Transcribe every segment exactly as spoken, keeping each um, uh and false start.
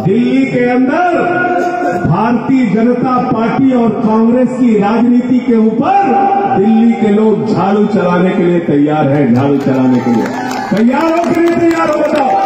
दिल्ली के अंदर भारतीय जनता पार्टी और कांग्रेस की राजनीति के ऊपर दिल्ली के लोग झाड़ू चलाने के लिए तैयार हैं। झाड़ू चलाने के लिए तैयार हो कि नहीं तैयार हो बताओ?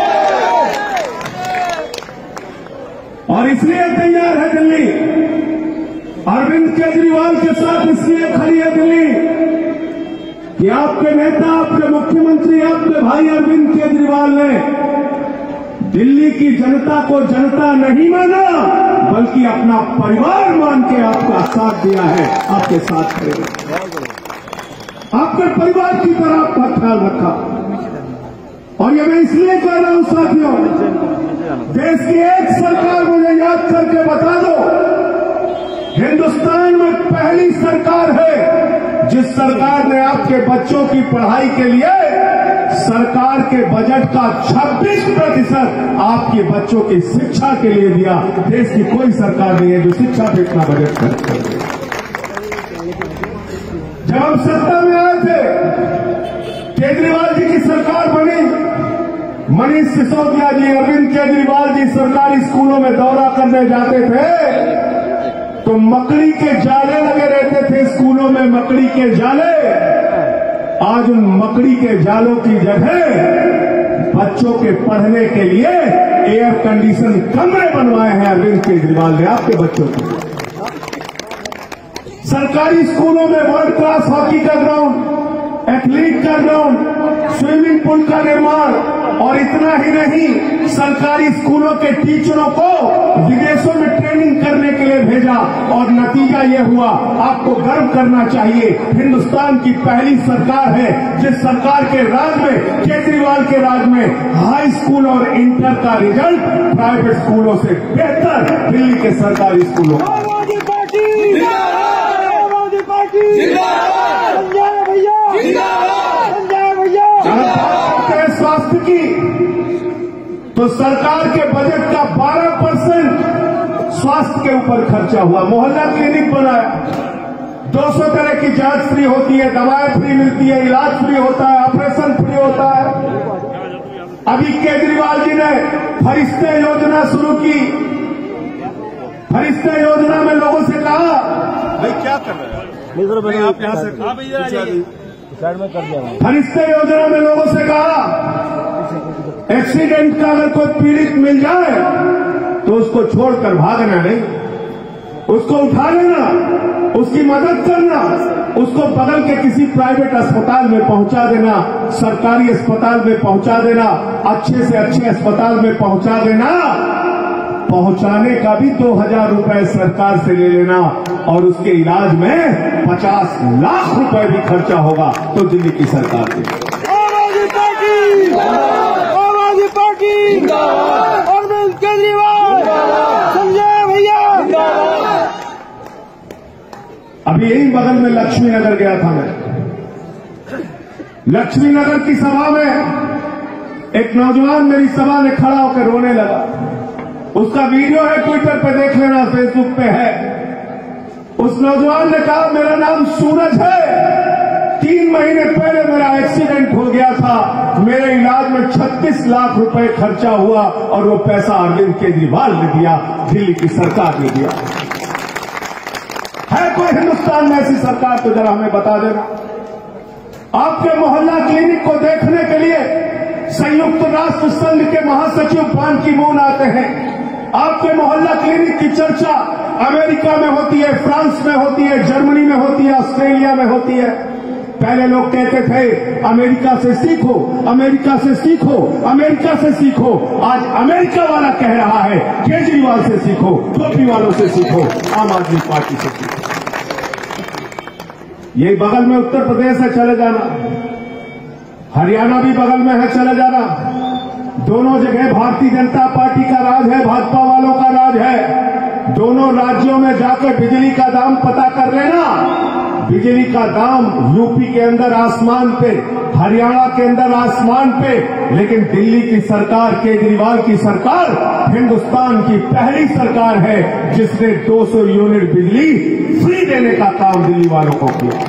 और इसलिए तैयार है दिल्ली, अरविंद केजरीवाल के साथ इसलिए खड़ी है दिल्ली कि आपके नेता, आपके मुख्यमंत्री, आपके भाई अरविंद केजरीवाल ने दिल्ली की जनता को जनता नहीं माना, बल्कि अपना परिवार मान के आपका साथ दिया है, आपके साथ खड़े आपके परिवार की तरह आपका ख्याल रखा। और ये मैं इसलिए कह रहा हूं साथियों, देश की एक सरकार मुझे याद करके बता दो, हिंदुस्तान में पहली सरकार है जिस सरकार ने आपके बच्चों की पढ़ाई के लिए सरकार के बजट का छब्बीस प्रतिशत आपके बच्चों की शिक्षा के लिए दिया। देश की कोई सरकार नहीं है जो शिक्षा पे इतना बजट खर्च कर रही है। जब हम सत्ता में आए थे, केजरीवाल जी की सरकार बनी, मनीष सिसोदिया जी, अरविंद केजरीवाल जी सरकारी स्कूलों में दौरा करने जाते थे तो मकड़ी के जाले लगे रहते थे स्कूलों में, मकड़ी के जाले। आज उन मकड़ी के जालों की जगह बच्चों के पढ़ने के लिए एयर कंडीशन कमरे बनवाए हैं अरविंद केजरीवाल ने आपके बच्चों के। सरकारी स्कूलों में वर्ल्ड क्लास हॉकी का ग्राउंड, एथलीट का ग्राउंड, स्विमिंग पूल का निर्माण, और इतना ही नहीं, सरकारी स्कूलों के टीचरों को विदेशों में ट्रेनिंग करने के लिए भेजा। और नतीजा ये हुआ, आपको गर्व करना चाहिए, हिंदुस्तान की पहली सरकार है जिस सरकार के राज में, केजरीवाल के राज में, हाई स्कूल और इंटर का रिजल्ट प्राइवेट स्कूलों से बेहतर दिल्ली के सरकारी स्कूलों का। स्वास्थ्य की तो सरकार के बजट का बारह परसेंट स्वास्थ्य के ऊपर खर्चा हुआ। मोहल्ला क्लिनिक बनाया, दो सौ तरह की जांच फ्री होती है, दवाएं फ्री मिलती है, इलाज फ्री होता है, ऑपरेशन फ्री होता है। अभी केजरीवाल जी ने फरिश्ते योजना शुरू की। फरिश्ते योजना में लोगों से कहा, भाई क्या कर रहे हैं नहीं, आप यहाँ से साइड में कर दिया। फरिश्ते योजना में लोगों से कहा, एक्सीडेंट का अगर कोई पीड़ित मिल जाए तो उसको छोड़कर भागना नहीं, उसको उठा लेना, उसकी मदद करना, उसको बगल के किसी प्राइवेट अस्पताल में पहुंचा देना, सरकारी अस्पताल में पहुंचा देना, अच्छे से अच्छे अस्पताल में पहुंचा देना। पहुंचाने का भी दो हजार रुपए सरकार से ले लेना और उसके इलाज में पचास लाख रुपए भी खर्चा होगा तो दिल्ली की सरकार की। आम आदमी पार्टी, आम आदमी पार्टी, अरविंद केजरीवाल, संजय भैया। अभी यही बगल में लक्ष्मी नगर गया था मैं। लक्ष्मी नगर की सभा में एक नौजवान मेरी सभा में खड़ा होकर रोने लगा। उसका वीडियो है, ट्विटर पे देख लेना, फेसबुक पे है। उस नौजवान ने कहा, मेरा नाम सूरज है, तीन महीने पहले मेरा एक्सीडेंट हो गया था, मेरे इलाज में छत्तीस लाख रुपए खर्चा हुआ और वो पैसा अरविंद केजरीवाल ने दिया, दिल्ली की सरकार ने दिया। है कोई हिंदुस्तान में ऐसी सरकार तो जरा हमें बता देना। आपके मोहल्ला क्लिनिक को देखने के लिए संयुक्त राष्ट्र संघ के महासचिव बान की मून आते हैं। आपके मोहल्ला क्लिनिक की चर्चा अमेरिका में होती है, फ्रांस में होती है, जर्मनी में होती है, ऑस्ट्रेलिया में होती है। पहले लोग कहते थे अमेरिका से सीखो, अमेरिका से सीखो, अमेरिका से सीखो। आज अमेरिका वाला कह रहा है केजरीवाल से सीखो, टोपी वालों से सीखो, आम आदमी पार्टी से सीखो। यही बगल में उत्तर प्रदेश है, चले जाना, हरियाणा भी बगल में है, चले जाना। दोनों जगह भारतीय जनता पार्टी का राज है, भाजपा वालों का राज है। दोनों राज्यों में जाकर बिजली का दाम पता कर लेना। बिजली का दाम यूपी के अंदर आसमान पे, हरियाणा के अंदर आसमान पे, लेकिन दिल्ली की सरकार, केजरीवाल की सरकार हिंदुस्तान की पहली सरकार है जिसने दो सौ यूनिट बिजली फ्री देने का काम दिल्ली वालों को किया।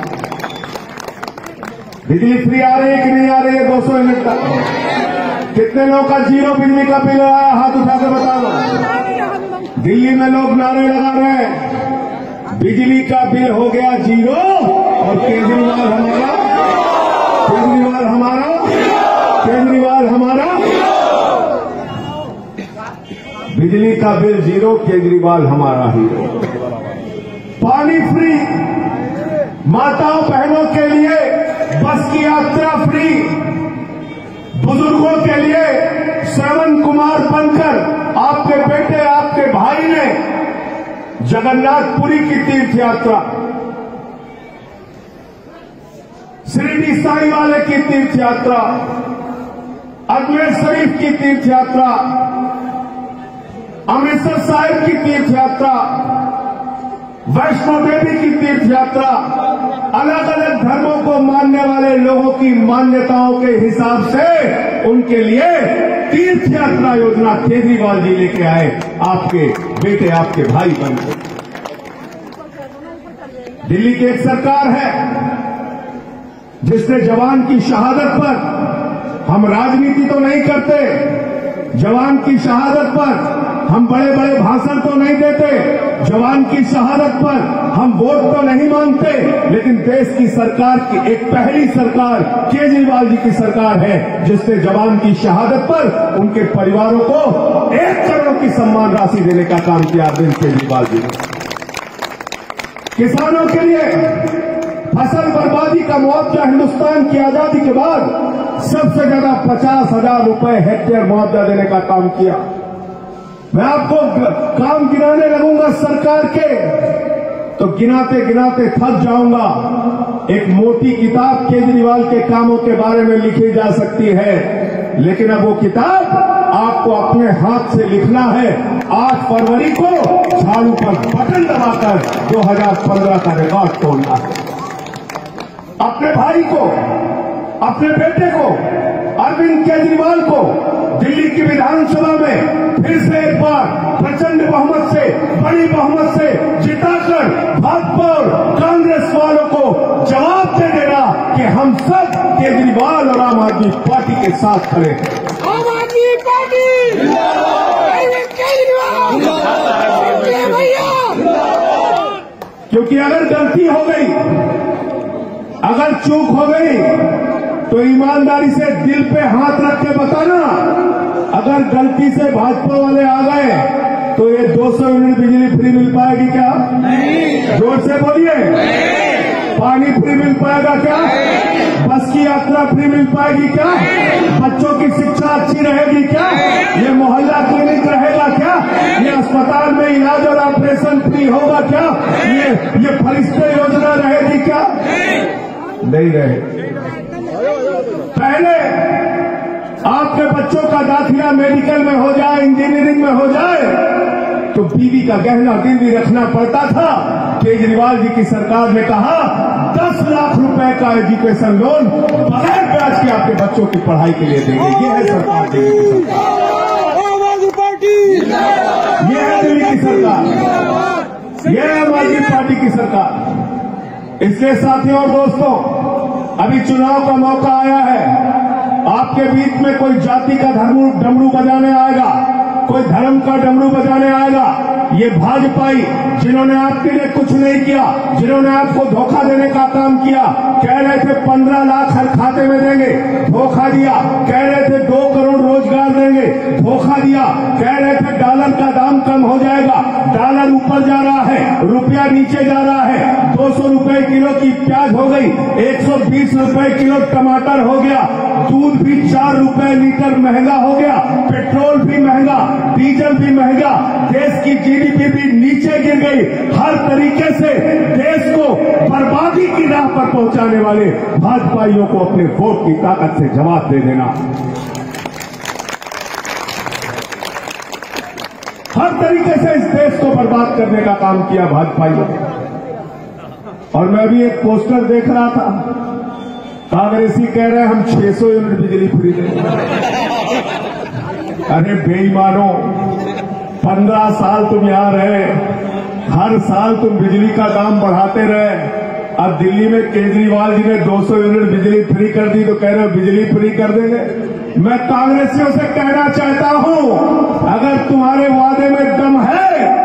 बिजली फ्री आ रही है कि नहीं आ रही है? दो सौ यूनिट का। कितने लोगों का जीरो बिजली का बिल आया? हाथ उठा के बता दो। दिल्ली में लोग नारे लगा रहे हैं, बिजली का बिल हो गया जीरो और केजरीवाल हमारा केजरीवाल हमारा केजरीवाल हमारा बिजली का बिल जीरो, केजरीवाल हमारा हीरो। पानी फ्री, माताओं बहनों के लिए बस की यात्रा फ्री, बुजुर्गों के लिए श्रवण कुमार बनकर आपके बेटे आपके भाई ने जगन्नाथपुरी की तीर्थ यात्रा, शिरडी साईं वाले की तीर्थ यात्रा, अजमेर शरीफ की तीर्थ यात्रा, अमृतसर साहिब की तीर्थ यात्रा, वैष्णो देवी की तीर्थ यात्रा, अलग अलग धर्मों को मानने वाले लोगों की मान्यताओं के हिसाब से उनके लिए तीर्थ यात्रा योजना केजरीवाल जी लेके आए, आपके बेटे आपके भाई बनकर। दिल्ली की एक सरकार है जिसने जवान की शहादत पर, हम राजनीति तो नहीं करते, जवान की शहादत पर हम बड़े बड़े भाषण तो नहीं देते, जवान की शहादत पर हम वोट तो नहीं मांगते, लेकिन देश की सरकार की एक पहली सरकार केजरीवाल जी की सरकार है जिसने जवान की शहादत पर उनके परिवारों को एक करोड़ की सम्मान राशि देने का काम किया अरविंद केजरीवाल जी ने। किसानों के लिए फसल बर्बादी का मुआवजा हिंदुस्तान की आजादी के बाद सबसे ज्यादा पचास हजार रुपए हेक्टेयर मुआवजा देने का काम किया। मैं आपको काम गिनाने लगूंगा सरकार के तो गिनाते गिनाते थक जाऊंगा। एक मोटी किताब केजरीवाल के कामों के बारे में लिखी जा सकती है, लेकिन अब वो किताब आपको अपने हाथ से लिखना है। आठ फरवरी को झाड़ू पर बटन दबाकर दो हज़ार पंद्रह का रिकॉर्ड तोड़ना है। अपने भाई को, अपने बेटे को, अरविंद केजरीवाल को दिल्ली की विधानसभा में फिर से एक बार प्रचंड बहुमत से, बड़ी बहुमत से जिताकर भाजपा और कांग्रेस वालों को जवाब दे देना कि हम सब केजरीवाल और आम आदमी पार्टी के साथ खड़े हैं। आम आदमी पार्टी अरविंद केजरीवाल भैया। क्योंकि अगर गलती हो गई, अगर चूक हो गई तो ईमानदारी से दिल पे हाथ रख के बताना, अगर गलती से भाजपा वाले आ गए तो ये दो सौ यूनिट बिजली फ्री मिल पाएगी क्या? नहीं। जोर से बोलिए। पानी फ्री मिल पाएगा क्या? बस की यात्रा फ्री मिल पाएगी क्या? बच्चों की शिक्षा अच्छी रहेगी क्या? ये मोहल्ला क्लिनिक रहेगा क्या? ये अस्पताल में इलाज और ऑपरेशन फ्री होगा क्या? ये ये फरिश्ते योजना रहेगी क्या? नहीं रहे। पहले आपके बच्चों का दाखिला मेडिकल में हो जाए, इंजीनियरिंग में हो जाए तो बीवी का गहना गिरवी रखना पड़ता था। केजरीवाल जी की सरकार ने कहा दस लाख रुपए का एजुकेशन लोन बगैर ब्याज के आपके बच्चों की पढ़ाई के लिए देंगे। ये है सरकार, दिल्ली की सरकार, आम आदमी पार्टी। ये है दिल्ली की सरकार, ये है आम आदमी पार्टी की सरकार। इसलिए साथियों और दोस्तों, अभी चुनाव का मौका आया है। आपके बीच में कोई जाति का धर्म डमरू बजाने आएगा, कोई धर्म का डमरू बजाने आएगा। ये भाजपाई जिन्होंने आपके लिए कुछ नहीं किया, जिन्होंने आपको धोखा देने का काम किया, कह रहे थे पंद्रह लाख हर खाते में देंगे, धोखा दिया। कह रहे थे दो करोड़ रोजगार देंगे, धोखा दिया। कह रहे थे डॉलर का दाम कम हो जाएगा, डॉलर ऊपर जा रहा है, रुपया नीचे जा रहा है। दो सौ रुपए किलो की प्याज हो गई, एक सौ बीस रुपए किलो टमाटर हो गया, दूध भी चार रुपए लीटर महंगा हो गया, पेट्रोल भी महंगा, डीजल भी महंगा, देश की जीडीपी भी नीचे गिर गई। हर तरीके से देश को बर्बादी की राह पर पहुंचाने वाले भाजपाइयों को अपने वोट की ताकत से जवाब दे देना। हर तरीके से इस देश को बर्बाद करने का काम किया भाजपाइयों ने। और मैं भी एक पोस्टर देख रहा था, कांग्रेसी कह रहे हैं हम छह सौ यूनिट बिजली फ्री देंगे। अरे बेईमानो, पंद्रह साल तुम यहां रहे, हर साल तुम बिजली का दाम बढ़ाते रहे। अब दिल्ली में केजरीवाल जी ने दो सौ यूनिट बिजली फ्री कर दी तो कह रहे हो बिजली फ्री कर देंगे। मैं कांग्रेसियों से कहना चाहता हूं, अगर तुम्हारे वादे में दम है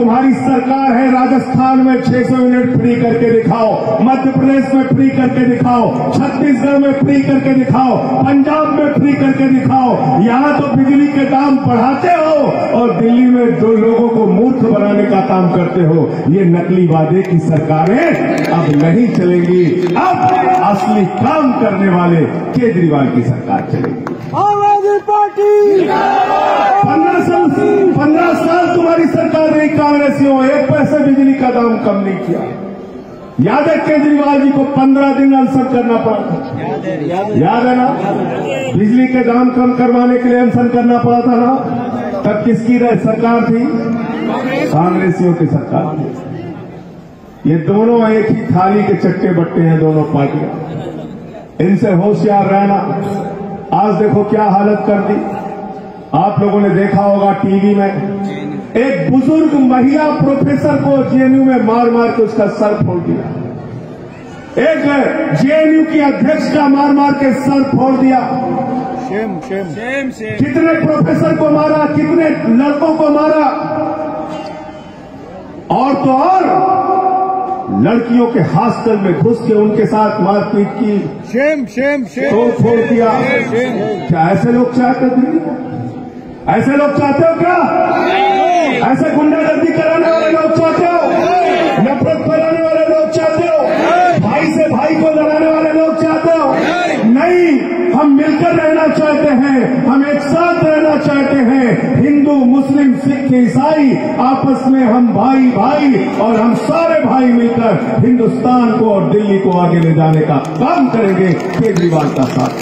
तुम्हारी सरकार है, राजस्थान में छह सौ यूनिट फ्री करके दिखाओ, मध्य प्रदेश में फ्री करके दिखाओ, छत्तीसगढ़ में फ्री करके दिखाओ, पंजाब में फ्री करके दिखाओ। यहाँ तो बिजली के दाम बढ़ाते हो और दिल्ली में दो लोगों को मूर्ख बनाने का काम करते हो। ये नकली वादे की सरकारें अब नहीं चलेंगी। अब असली काम करने वाले केजरीवाल की सरकार चलेगी। आम आदमी पार्टी पंद्रह साल पंद्रह साल तुम्हारी सरकार रही, कांग्रेसियों एक पैसे बिजली का दाम कम नहीं किया। याद है केजरीवाल जी को पंद्रह दिन अनशन करना पड़ा था, याद है ना? बिजली के दाम कम करवाने के लिए अनशन करना पड़ा था ना? तब किसकी सरकार थी? कांग्रेसियों की सरकार थी। ये दोनों एक ही थाली के चट्टे बट्टे हैं, दोनों पार्टियां। इनसे होशियार रहना। आज देखो क्या हालत कर दी। आप लोगों ने देखा होगा टीवी में, एक बुजुर्ग महिला प्रोफेसर को जेएनयू में मार मार के उसका सर फोड़ दिया। एक जेएनयू की अध्यक्ष का मार मार के सर फोड़ दिया। शेम शेम शेम शेम कितने प्रोफेसर को मारा, कितने लड़कों को मारा। और तो और लड़कियों के हॉस्टल में घुस के उनके साथ मारपीट की, शेम शेम शेम तोड़ फोड़ किया। क्या ऐसे लोग चाहते दिल्ली? ऐसे लोग चाहते हो क्या? ऐसे गुंडागर्दी कराने वाले लोग चाहते हो? नफरत फैलाने वाले लोग चाहते हो? भाई से भाई को लड़ाने वाले लोग चाहते हो? नहीं, हम मिलकर रहना चाहते हैं, हम एक साथ रहना चाहते हैं। हिंदू, मुस्लिम, सिख, ईसाई आपस में हम भाई भाई, और हम सारे भाई मिलकर हिंदुस्तान को और दिल्ली को आगे ले जाने का काम करेंगे केजरीवाल का साथ।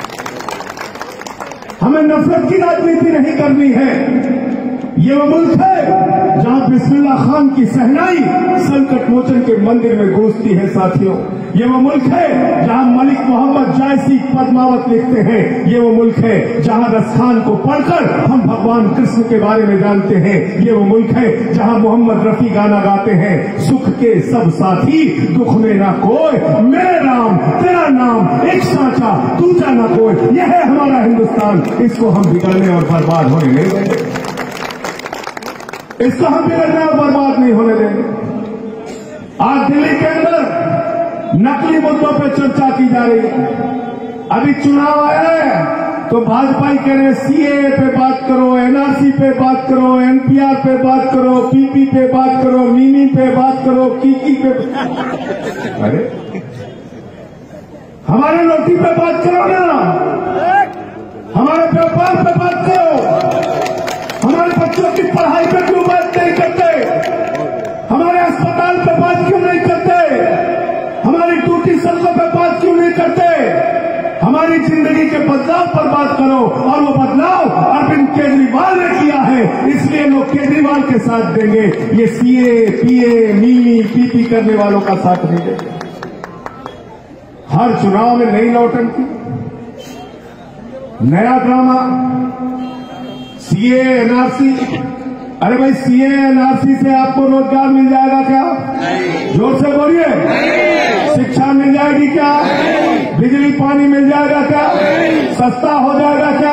हमें नफरत की राजनीति नहीं करनी है। ये वो मुल्क है जहां बिस्मिल्लाह खान की सहनाई संकट मोचन के मंदिर में गूंजती है साथियों। ये वो मुल्क है जहां मलिक मोहम्मद जायसी पद्मावत लिखते हैं। ये वो मुल्क है जहां रसखान को पढ़कर हम भगवान कृष्ण के बारे में जानते हैं। ये वो मुल्क है जहां मोहम्मद रफी गाना गाते हैं, सुख के सब साथी दुख में ना कोई, मेरे राम तेरा नाम एक साचा दूजा ना कोई। यह है हमारा हिंदुस्तान। इसको हम बिगड़ने और बर्बाद होने नहीं देंगे। इसको हम बिगड़ने और बर्बाद नहीं होने देंगे। आज दिल्ली के अंदर नकली मुद्दों पर चर्चा की जा रही है। अभी चुनाव आया है तो भाजपा कह रहे हैं सीएए पे बात करो, एनआरसी पे बात करो, एनपीआर पे बात करो, पीपी पे बात करो, मीमी पे बात करो, कीकी पे। अरे हमारे रोटी पे बात करो ना, हमारे व्यापार पे बात करो, हमारे बच्चों की पढ़ाई पे क्यों बात नहीं करते, हमारे अस्पताल पे बात क्यों नहीं करते, हमारी टूटी सड़कों पे बात क्यों नहीं करते। हमारी जिंदगी के बदलाव पर बात करो, और वो बदलाव अरविंद केजरीवाल ने किया है, इसलिए लोग केजरीवाल के साथ देंगे। ये सीए, पीए, मीमी, पीपी करने वालों का साथ नहीं देंगे। हर चुनाव में नई नौटंकी, नया ड्रामा, सीए, एनआरसी। अरे भाई सीए, एनआरसी से आपको रोजगार मिल जाएगा क्या? जोर से बोलिए। शिक्षा मिल जाएगी क्या? बिजली पानी मिल जाएगा क्या? सस्ता हो जाएगा क्या?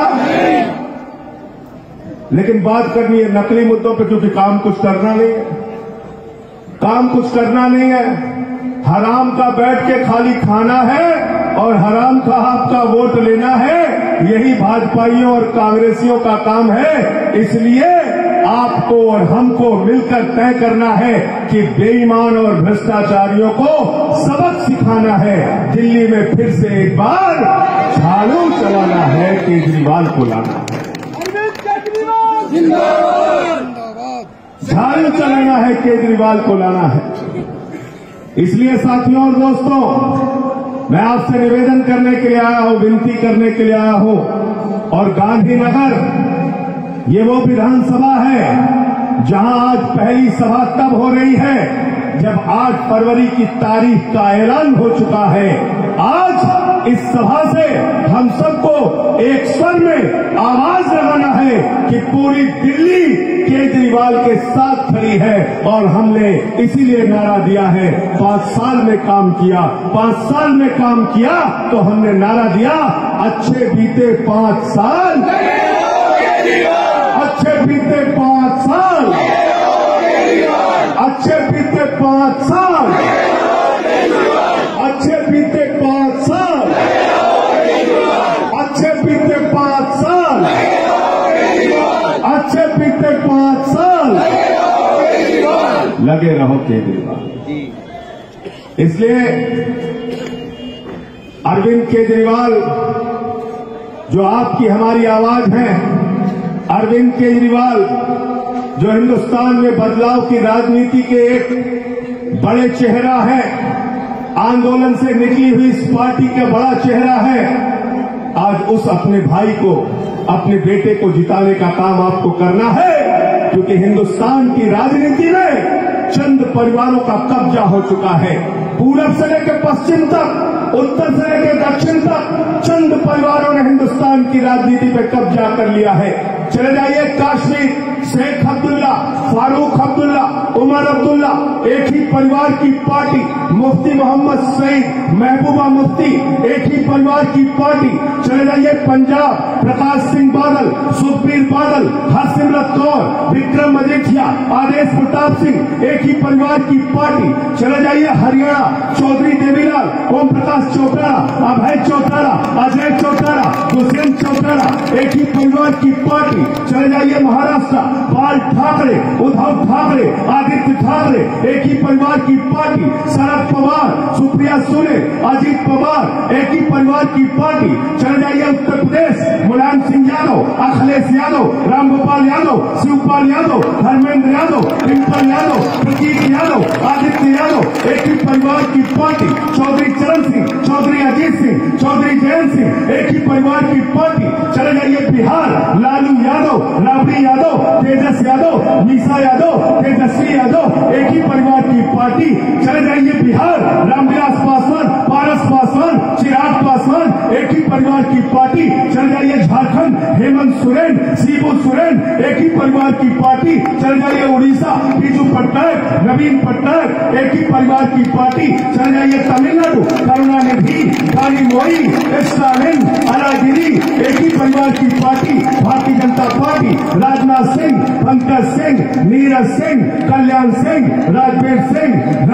लेकिन बात करनी है नकली मुद्दों पे, क्योंकि काम कुछ करना नहीं है। काम कुछ करना नहीं है। हराम का बैठ के खाली खाना है और हराम का आपका वोट लेना है। यही भाजपाइयों और कांग्रेसियों का काम है। इसलिए आपको और हमको मिलकर तय करना है कि बेईमान और भ्रष्टाचारियों को सबक सिखाना है। दिल्ली में फिर से एक बार झाड़ू चलाना है, केजरीवाल को लाना है। झाड़ू चलाना है, केजरीवाल को लाना है। इसलिए साथियों और दोस्तों, मैं आपसे निवेदन करने के लिए आया हूं, विनती करने के लिए आया हूं। और गांधीनगर ये वो विधानसभा है जहां आज पहली सभा तब हो रही है जब आठ फरवरी की तारीख का ऐलान हो चुका है। आज इस सभा से हम सबको एक स्वर में आवाज लगाना है कि पूरी दिल्ली केजरीवाल के साथ खड़ी है। और हमने इसीलिए नारा दिया है, पांच साल में काम किया, पांच साल में काम किया तो हमने नारा दिया, अच्छे बीते पांच साल, अच्छे बीते पांच साल। अच्छे बीते पांच साल, अच्छे बीते पांच साल, अच्छे बीते पांच साल, अच्छे बीते पांच साल, लगे रहो केजरीवाल। इसलिए अरविंद केजरीवाल जो आपकी हमारी आवाज है, अरविंद केजरीवाल जो हिंदुस्तान में बदलाव की राजनीति के एक बड़े चेहरा है, आंदोलन से निकली हुई इस पार्टी का बड़ा चेहरा है, आज उस अपने भाई को, अपने बेटे को जिताने का काम आपको करना है, क्योंकि हिंदुस्तान की राजनीति में चंद परिवारों का कब्जा हो चुका है। पूरब से लेकर पश्चिम तक, उत्तर से लेकर दक्षिण तक चंद परिवारों ने हिंदुस्तान की राजनीति पे कब्जा कर लिया है। चले जाइए कश्मीर, शेख अब्दुल्ला, फारूक अब्दुल्ला, उमर अब्दुल्ला, एक ही परिवार की पार्टी, मुफ्ती मोहम्मद सईद, महबूबा मुफ्ती, एक ही परिवार की पार्टी। चले जाइए पंजाब, प्रकाश सिंह बादल, सुखबीर बादल, हरसिमरत कौर, विक्रम मजीठिया, आदेश प्रताप सिंह, एक ही परिवार की पार्टी। चले जाइए हरियाणा, चौधरी देवीलाल, ओम प्रकाश चौटाला, अभय चौटाला, अजय चौटाला, दुष्यंत चौटाला, एक ही परिवार की पार्टी। चले जाइए महाराष्ट्र, बाल ठाकरे, उद्धव ठाकरे, आदित्य ठाकरे, एक ही परिवार की पार्टी। शरद पवार, सुप्रिया सुले, अजीत पवार, एक ही परिवार की पार्टी। चले जाइए उत्तर प्रदेश, मुलायम सिंह यादव, अखिलेश यादव, रामगोपाल यादव, शिवपाल यादव, धर्मेंद्र यादव, डिम्पल यादव, प्रतीक यादव, आदित्य यादव, एक ही परिवार की पार्टी। चौधरी चरण सिंह, चौधरी अजीत सिंह, चौधरी जयंत सिंह, एक ही परिवार की पार्टी। चले जाइए बिहार, लालू यादव, राबड़ी यादव, तेजस यादव, मीसा यादव, तेजस्वी यादव, एक ही परिवार की पार्टी। चले जाइए बिहार, रामविलास पासवान, पारस पासवान, चिराग पासवान, एक ही परिवार की पार्टी। चले जाइए झारखंड, हेमंत सोरेन, शिबू सोरेन, एक ही परिवार की पार्टी। चले जाइए उड़ीसा, बीजू पटनायक, नवीन पटनायक, एक ही परिवार की पार्टी। चले जाइए तमिलनाडु, करुणानिधि, कालीमोई, स्टालिन, अलागिरी, एक ही परिवार की पार्टी। भारतीय जनता पार्टी, राजनाथ सिंह, पंकज सिंह, नीरज सिंह, कल्याण सिंह, राजवीर सिंह,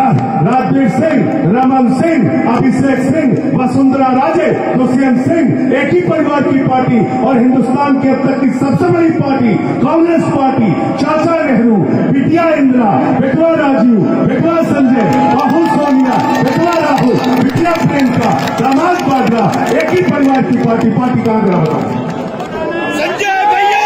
राजवीर सिंह, रमन सिंह, अभिषेक सिंह, वसुंधरा राजे, दुष्यंत सिंह, एक ही परिवार की पार्टी। और हिंदुस्तान की अब तक की सबसे बड़ी पार्टी कांग्रेस पार्टी, चाचा नेहरू, बिटिया इंदिरा, बेटवा राजीव, बेटवा संजय, बहू सोनिया, बेटवा राहुल, बिटिया प्रियंका, दामाद वाड्रा, एक ही परिवार की पार्टी। पार्टी का नाम संजय भैया,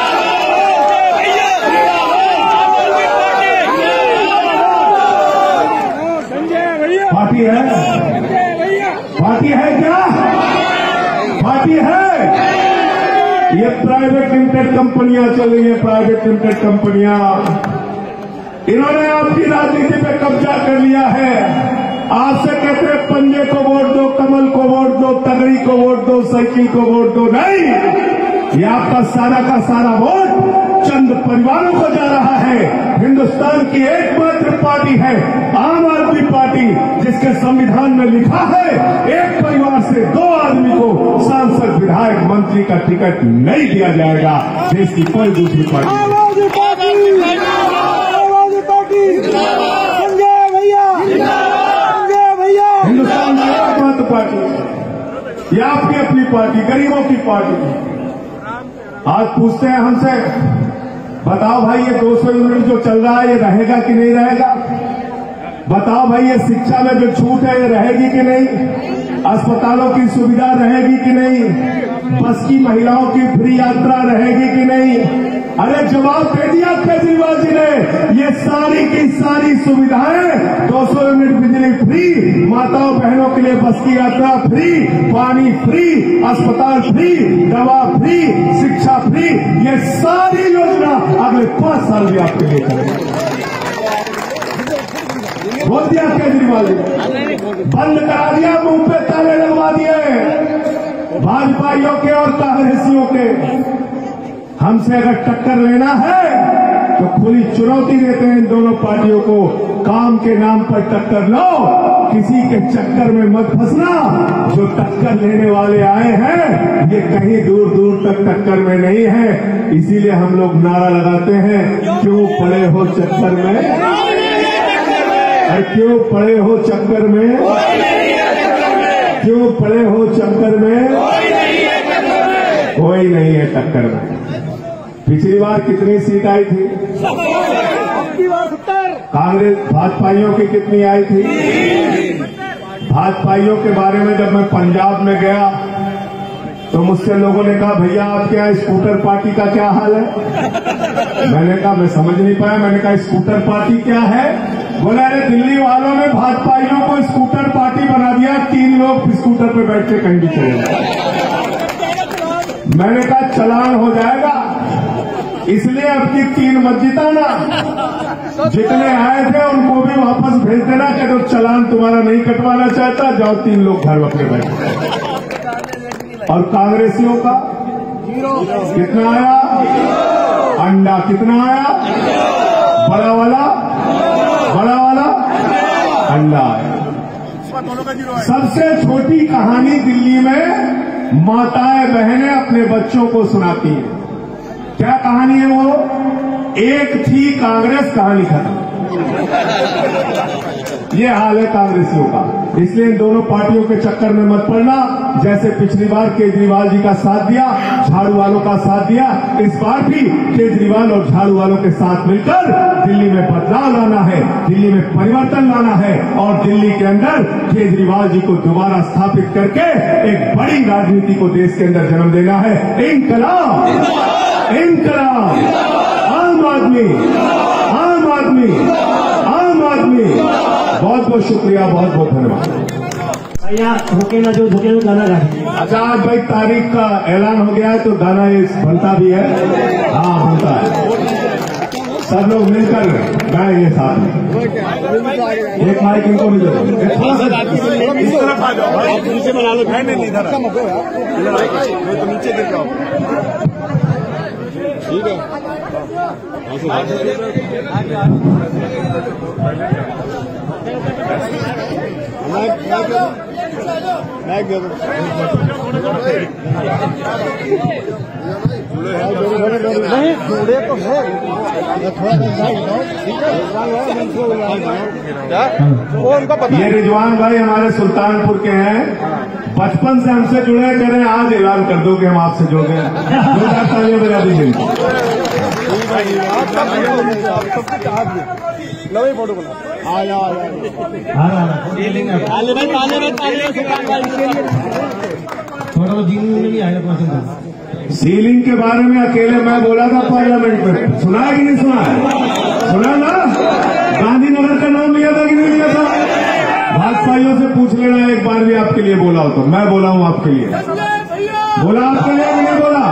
संजय भैया, पार्टी है, पार्टी है क्या? पार्टी है। ये प्राइवेट लिमिटेड कंपनियां चल रही है, प्राइवेट लिमिटेड कंपनियां, इन्होंने आपकी राजनीति पे कब्जा कर लिया है। आपसे कहते हैं पंजे को वोट दो, कमल को वोट दो, तगड़ी को वोट दो, साइकिल को वोट दो, नहीं, ये आपका सारा का सारा वोट चंद परिवारों को जा रहा है। हिंदुस्तान की एकमात्र पार्टी है आम आदमी पार्टी, जिसके संविधान में लिखा है एक परिवार से दो आदमी को सांसद, विधायक, मंत्री का टिकट नहीं दिया जाएगा। देश की कोई दूसरी पार्टी, आवाज़ पार्टी, आवाज़ पार्टी, संजय भैया, संजय भैया, हिंदुस्तान की एकमात्र पार्टी, ये आपकी अपनी पार्टी, गरीबों की पार्टी। आज पूछते हैं हमसे, बताओ भाई ये दो सौ यूनिट जो चल रहा है ये रहेगा कि नहीं रहेगा? बताओ भाई ये शिक्षा में जो छूट है ये रहेगी कि नहीं? अस्पतालों की सुविधा रहेगी कि नहीं? बस की महिलाओं की फ्री यात्रा रहेगी कि नहीं? अरे जवाब दे दिया केजरीवाल जी ने। ये सारी की सारी सुविधाएं, दो सौ यूनिट बिजली फ्री, माताओं बहनों के लिए बस की यात्रा फ्री, पानी फ्री, अस्पताल फ्री, दवा फ्री, शिक्षा फ्री, ये सारी योजना अगले पांच साल भी आपके लिए करेंगे। बोल दिया केजरीवाल ने, बंद करा दिया, मुंह पे ताले लगवा दिए भाजपाइयों के और कांग्रेसियों के। हमसे अगर टक्कर लेना है तो खुली चुनौती देते हैं इन दोनों पार्टियों को, काम के नाम पर टक्कर लो, किसी के चक्कर में मत फंसना। जो टक्कर लेने वाले आए हैं ये कहीं दूर दूर तक टक्कर में नहीं है। इसीलिए हम लोग नारा लगाते हैं, क्यों पड़े हो चक्कर में। और क्यों पड़े हो चक्कर में, क्यों पड़े हो चक्कर में, कोई नहीं है टक्कर में। पिछली बार कितनी सीट आई थी? कांग्रेस भाजपाइयों की कितनी आई थी? भाजपाइयों के बारे में जब मैं पंजाब में गया तो मुझसे लोगों ने कहा, भैया आपके यहाँ स्कूटर पार्टी का क्या हाल है? मैंने कहा मैं समझ नहीं पाया। मैंने कहा स्कूटर पार्टी क्या है? बोला अरे दिल्ली वालों ने भाजपाइयों को स्कूटर पार्टी बना दिया, तीन लोग स्कूटर पे बैठ के कहीं भी चले गए। मैंने कहा चलान हो जाएगा, इसलिए अब की तीन मत जिताना, जितने आए थे उनको भी वापस भेज देना कि तो चलान तुम्हारा नहीं कटवाना चाहता, जाओ तीन लोग घर अपने बैठे। और कांग्रेसियों का कितना आया? अंडा कितना आया? बड़ा वाला, बड़ा वाला अंडा आया। सबसे छोटी कहानी दिल्ली में माताएं बहनें अपने बच्चों को सुनाती हैं। क्या कहानी है वो? एक थी कांग्रेस, कहानी खत्म। ये हाल है कांग्रेसियों का। इसलिए इन दोनों पार्टियों के चक्कर में मत पड़ना। जैसे पिछली बार केजरीवाल जी का साथ दिया, झाड़ू वालों का साथ दिया, इस बार भी केजरीवाल और झाड़ू वालों के साथ मिलकर दिल्ली में बदलाव लाना है, दिल्ली में परिवर्तन लाना है और दिल्ली के अंदर केजरीवाल जी को दोबारा स्थापित करके एक बड़ी राजनीति को देश के अंदर जन्म देना है। इनकलाब, इनकलाब, आम आदमी, आम आदमी, आम आदमी। बहुत बहुत शुक्रिया, बहुत बहुत धन्यवाद। भैया झुके ना जो झुके वो गाना गाए। अच्छा आज भाई तारीख का ऐलान हो गया है तो गाना ये बनता भी है। हाँ बनता है, सब लोग मिलकर गाएंगे साथ में। एक माइक इनको भी दे दो, इस तरफ आ जाओ, नीचे बना लो, इधर तो नीचे गिर जाओ। ठीक है नहीं जोड़े तो है ये रिजवान भाई हमारे सुल्तानपुर के हैं, बचपन से हमसे जुड़े, कह रहे हैं आज ऐलान कर दो कि हम आपसे जुड़ गए। दो हजार तालियां बजा दीजिए। नवी फोटो बना आ जा थोड़ा तो जीवन में नहीं आएगा पसंद। सीलिंग के बारे में अकेले मैं बोला था पार्लियामेंट में, सुना है कि नहीं सुना है? सुना ना? गांधीनगर का नाम लिया था कि नहीं लिया था? भाजपाइयों से पूछ लेना एक बार भी आपके लिए बोला हो तो। मैं बोला हूं आपके लिए, बोला आपके लिए कि नहीं बोला?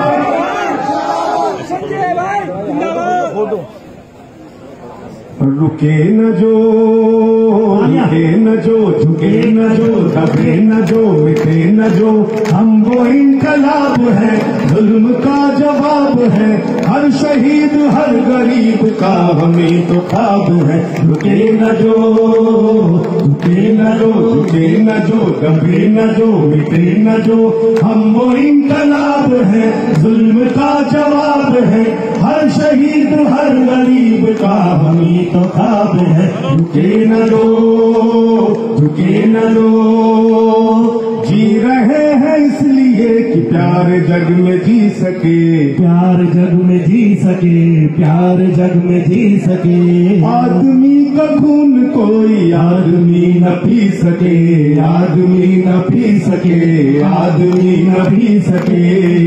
रुके न जो, रुके न जो, झुके न जो, दबे न जो, मिटे न जो, हम वो इनकलाब है, जुल्म का जवाब है, हर शहीद हर गरीब का हमें तो ख्वाब है। रुके न जो, रुके न जो, झुके न जो, दबे न जो, मिटे न जो, हम वो इनकलाब है, जुल्म का जवाब है, हर शहीद हर गरीब का हमें तो ख्वाब है। रुके न लो, रुके न लो, जी रहे हैं इसलिए कि प्यार जग में जी सके, प्यार जग में जी सके, प्यार जग में जी सके। आदमी का खून कोई आदमी न पी सके, आदमी न पी सके, आदमी न पी सके।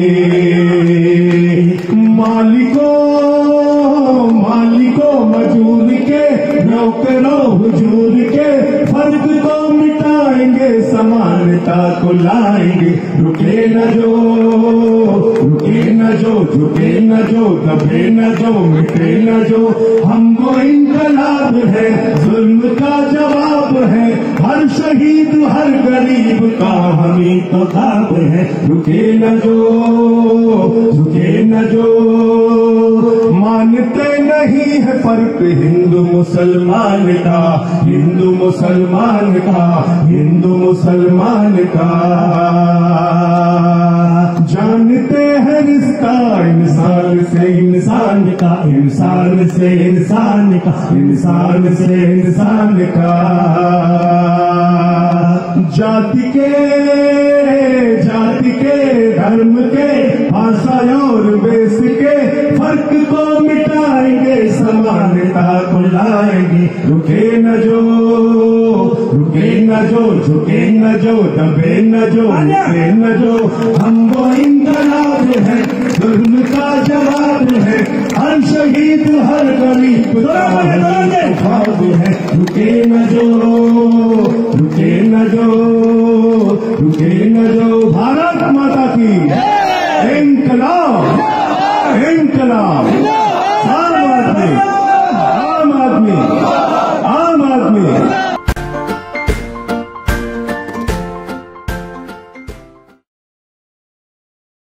मालिकों, मालिकों मजूर के, नौकरों हुजूर के, फर्क को मिटाएंगे, समानता को लाएंगे। रुके न जो, रुके न जो, झुके न जो, दबे न जो, मिटे न जो, हम वो इनकलाब है, जुल्म का जवाब है, हर शहीद हर गरीब का हमें तो ख्वाब है। रुके न जो, झुके न जो, मानते नहीं है फर्क हिंदू मुसलमान का, हिंदू मुसलमान का, हिंदू मुसलमान का। जानते हैं रिश्ते का, इंसान से इंसान का, इंसान से इंसान का, इंसान से इंसान का। जाति के, जाति के, धर्म के, भाषा और वेश के फर्क को मिटाएंगे, समानता को लाएंगे। रुके न जो, रुके न जो, झुके न जो, दबे न जो, रुके न जो, हम वो इंकलाब है, जुल्म का जवाब है, हर शहीद हर गरीब का ख्वाब है। रुके न जो, रुके न जो, रुके न जो। भारत माता की इंकलाब, इंकलाब।